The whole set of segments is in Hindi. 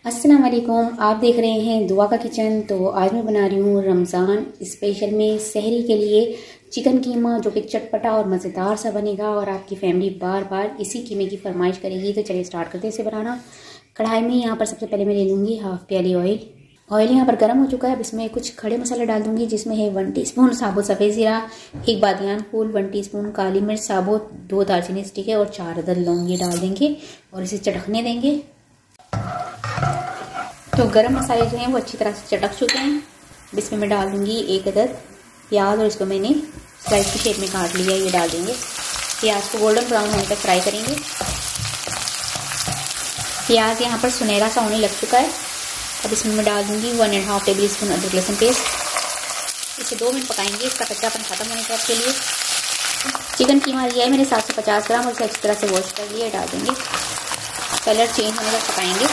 अस्सलाम वालेकुम, आप देख रहे हैं दुआ का किचन। तो आज मैं बना रही हूँ रमज़ान स्पेशल में सहरी के लिए चिकन कीमा, जो कि चटपटा और मज़ेदार सा बनेगा और आपकी फैमिली बार बार इसी कीमे की फरमाइश करेगी। तो चलिए स्टार्ट करते हैं इसे बनाना। कढ़ाई में यहाँ पर सबसे पहले मैं ले लूँगी हाफ़ प्याली ऑयल। ऑयल यहाँ पर गर्म हो चुका है। अब इसमें कुछ खड़े मसाले डाल दूँगी, जिसमें है 1 टीस्पून साबुत सफ़ेद ज़ीरा, 1 बादियान फूल, 1 टीस्पून काली मिर्च साबुत, 2 दालचीनी स्टिक है और 4 अदद लौंग ये डाल देंगे और इसे चटकने देंगे। तो गरम मसाले जो हैं वो अच्छी तरह से चटक चुके हैं। अब इसमें मैं डाल दूंगी 1 अदद प्याज और इसको मैंने स्लाइस की शेप में काट लिया है, ये डाल देंगे। प्याज को गोल्डन ब्राउन होने तक फ्राई करेंगे। प्याज यहाँ पर सुनहरा सा होने लग चुका है। अब इसमें मैं डाल दूंगी 1.5 टेबल स्पून अदरक लहसुन पेस्ट। इसे 2 मिनट पकाएंगे इसका कच्चापन खत्म होने तक के लिए। चिकन कीमा लिया है मैंने 750 ग्राम और इसे अच्छी तरह से वॉश कर लिया, डाल देंगे। कलर चेंज होने तक पकाएंगे।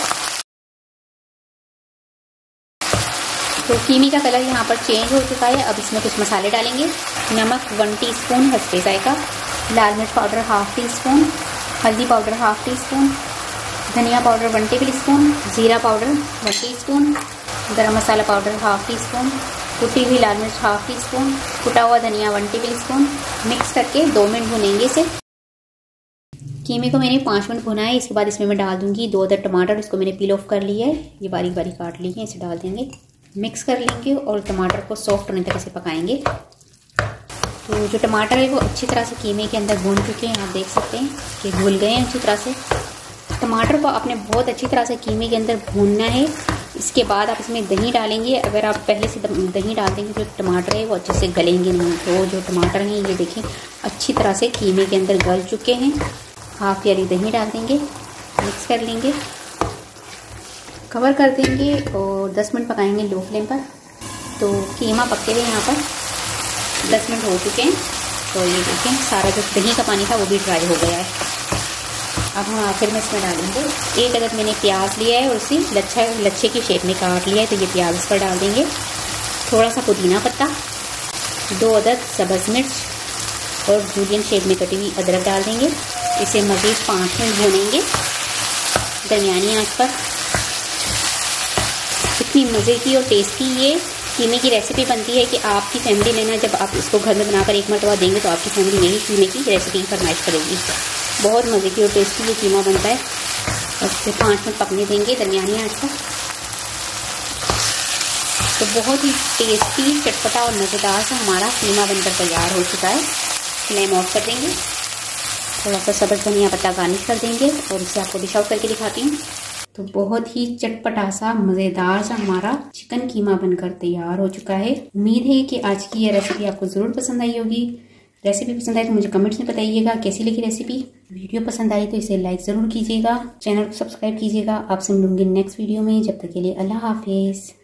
तो कीमे का कलर यहाँ पर चेंज हो चुका है। अब इसमें कुछ मसाले डालेंगे। नमक 1 टीस्पून हस्बे जायका, लाल मिर्च पाउडर हाफ़ टी-स्पून, हल्दी पाउडर हाफ़ टी-स्पून, धनिया पाउडर 1 टेबल स्पून, ज़ीरा powder 1 teaspoon, garam masala powder half T-spoon, कुटी हुई लाल मिर्च हाफ़ टी-स्पून, कुटा हुआ धनिया 1 टेबल स्पून। मिक्स करके 2 मिनट भूनेंगे इसे। कीमे को मैंने 5 मिनट भुना है। इसके बाद इसमें मैं डाल दूंगी 2 अदद टमाटर, इसको मैंने पील ऑफ कर लिया है, ये बारीक बारीक काट लिए हैं, इसे डाल देंगे। मिक्स कर लेंगे और टमाटर को सॉफ्ट होने तक इसे पकाएंगे। तो जो टमाटर है वो अच्छी तरह से कीमे के अंदर भून चुके हैं, आप देख सकते हैं कि घुल गए हैं अच्छी तरह से। टमाटर को आपने बहुत अच्छी तरह से कीमे के अंदर भूनना है। इसके बाद आप इसमें दही डालेंगे। अगर आप पहले से दही डाल देंगे तो टमाटर है वो अच्छे से गलेंगे नहीं। तो जो टमाटर हैं ये देखें अच्छी तरह से कीमे के अंदर गल चुके हैं। हाफ़ प्याली दही डाल देंगे, मिक्स कर लेंगे, कवर कर देंगे और 10 मिनट पकाएंगे लो फ्लेम पर। तो कीमा पकते हुए यहाँ पर 10 मिनट हो चुके हैं। तो ये देखें सारा जो दही का पानी था वो भी ड्राई हो गया है। अब हम आखिर में इसमें डालेंगे 1 अदद मैंने प्याज लिया है और उसी लच्छे की शेप में काट लिया है। तो ये प्याज इस पर डाल देंगे। थोड़ा सा पुदीना पत्ता, 2 अदद सब्ज़ मिर्च और जूलियन शेप में कटी हुई अदरक डाल देंगे। इसे मज़ीद 5 मिनट भूनेंगे दरमियानी आंच पर। इतनी मज़े की और टेस्टी ये कीमे की रेसिपी बनती है कि आपकी फैमिली में ना, जब आप इसको घर में बनाकर 1 मरतबा देंगे तो आपकी फैमिली यही कीमे की रेसिपी फरमाइश करेगी। बहुत मज़े की और टेस्टी ये कीमा बनता है। और इसे 5 मिनट पकने देंगे दरमियानी आंच पर। तो बहुत ही टेस्टी, चटपटा और मज़ेदार सा हमारा कीमा बनकर तैयार हो चुका है। फ्लेम ऑफ कर देंगे। थोड़ा सा सब्ज़ धनिया पत्ता गार्निश कर देंगे और इसे आपको डिश आउट करके दिखाती हूँ। तो बहुत ही चटपटा सा मज़ेदार सा हमारा चिकन कीमा बनकर तैयार हो चुका है। उम्मीद है कि आज की यह रेसिपी आपको ज़रूर पसंद आई होगी। रेसिपी पसंद आई तो मुझे कमेंट्स में बताइएगा कैसी लगी रेसिपी। वीडियो पसंद आई तो इसे लाइक ज़रूर कीजिएगा, चैनल को सब्सक्राइब कीजिएगा। आपसे मिलूंगी नेक्स्ट वीडियो में। जब तक के लिए अल्लाह हाफिज़।